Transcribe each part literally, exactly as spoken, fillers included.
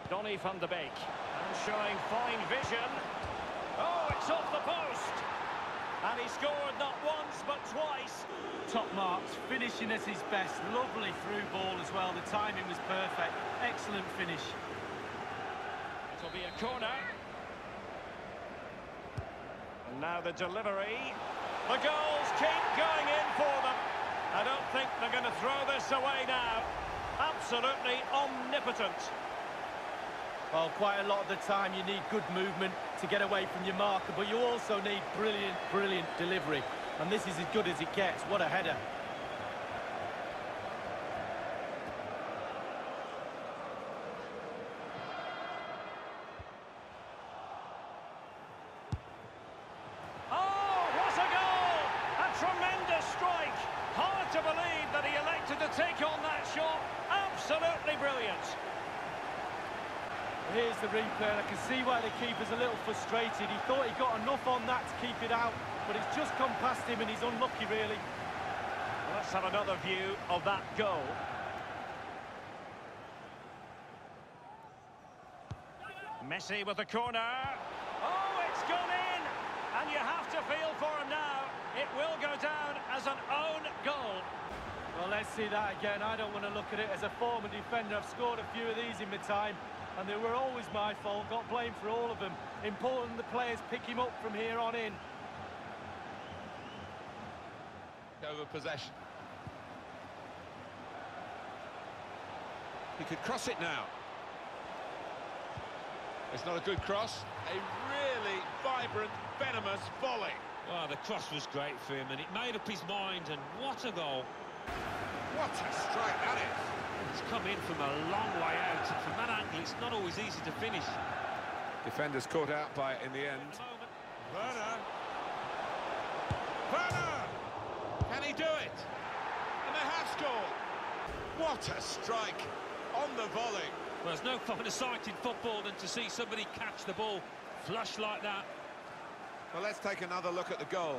Donny van de Beek. And showing fine vision. Oh, it's off the post. And he scored not once, but twice. Top marks, finishing at his best. Lovely through ball as well. The timing was perfect. Excellent finish. It'll be a corner. And now the delivery. The goals keep going in for them. I don't think they're going to throw this away now. Absolutely omnipotent. Well, quite a lot of the time you need good movement to get away from your marker, but you also need brilliant, brilliant delivery. And this is as good as it gets. What a header. Oh, what a goal! A tremendous strike. Hard to believe that he elected to take on that shot. Absolutely brilliant. Here's the replay, and I can see why the keeper's a little frustrated. He thought he got enough on that to keep it out, but it's just gone past him and he's unlucky, really. Let's have another view of that goal. Messi with the corner. Oh, it's gone in! And you have to feel for him now. It will go down as an own goal. Well, let's see that again. I don't want to look at it as a former defender. I've scored a few of these in my time, and they were always my fault. Got blamed for all of them. Important the players pick him up from here on in. Over possession. He could cross it now. It's not a good cross. A really vibrant, venomous volley. Well, the cross was great for him, and it made up his mind, and what a goal. What a strike that is. It's come in from a long way out, and from that angle, it's not always easy to finish. Defenders caught out by it in the end. Werner. Werner! Can he do it? And they have scored. What a strike on the volley. Well, there's no finer sight in football than to see somebody catch the ball flush like that. Well, let's take another look at the goal.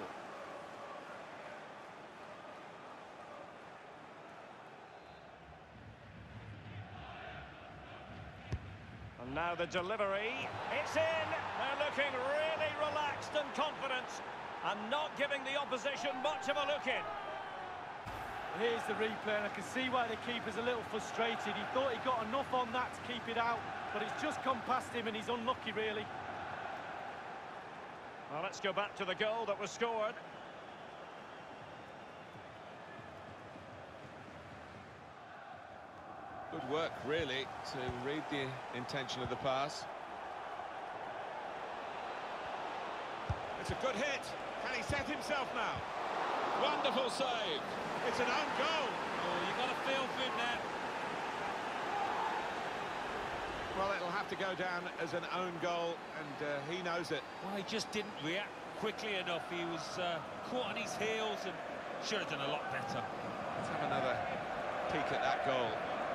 And now the delivery. It's in. They're looking really relaxed and confident, and not giving the opposition much of a look in. Here's the replay, and I can see why the keeper's a little frustrated. He thought he got enough on that to keep it out, but it's just come past him and he's unlucky, really. Well, let's go back to the goal that was scored. Good work, really, to read the intention of the pass. It's a good hit. Can he set himself now? Wonderful save. It's an own goal. Oh, you've got to feel for him there. Well, it'll have to go down as an own goal, and uh, he knows it. Well, he just didn't react quickly enough. He was uh, caught on his heels and should have done a lot better. Let's have another peek at that goal.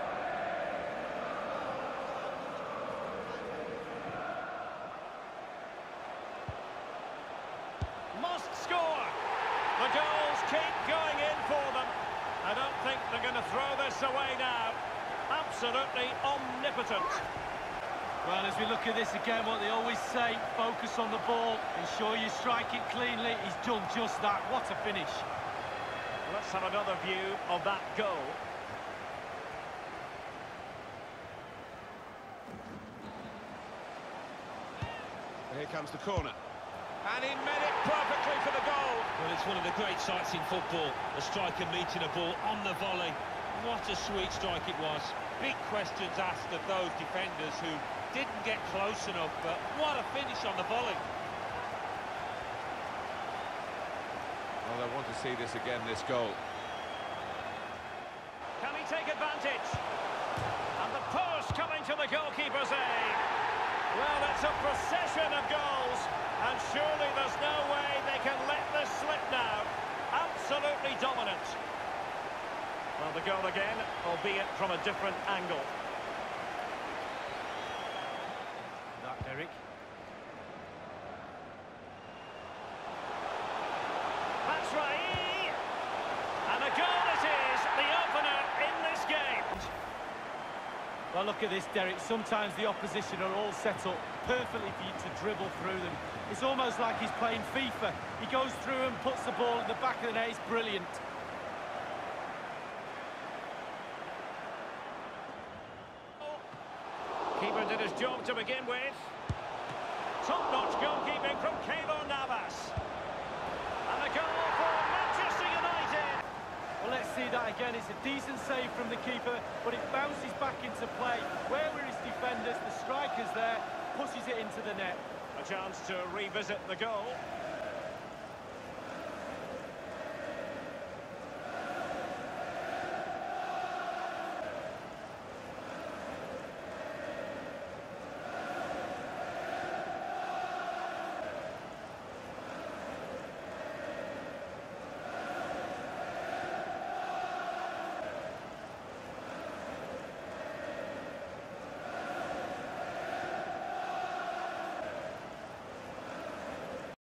Must score. The goals keep going in for them. I don't think they're going to throw this away now. Absolutely omnipotent. Well, as we look at this again, what they always say, focus on the ball, ensure you strike it cleanly. He's done just that. What a finish. Let's have another view of that goal. Here comes the corner. And he met it perfectly for the goal. Well, it's one of the great sights in football, a striker meeting a ball on the volley. What a sweet strike it was. Big questions asked of those defenders who didn't get close enough, but what a finish on the volley. Well, I want to see this again, this goal. Can he take advantage? And the post coming to the goalkeeper's aid. Well, it's a procession of goals, and surely there's no way they can let this slip now. Absolutely dominant. Well, the goal again, albeit from a different angle. That, Derek. That's right. And a goal it is, the opener in this game. Well, look at this, Derek. Sometimes the opposition are all set up perfectly for you to dribble through them. It's almost like he's playing FIFA. He goes through and puts the ball in the back of the net. It's brilliant. Keeper did his job to begin with. Top-notch goalkeeping from Keylor Navas. And a goal for Manchester United. Well, let's see that again. It's a decent save from the keeper, but it bounces back into play. Where were his defenders? The striker's there, pushes it into the net. A chance to revisit the goal.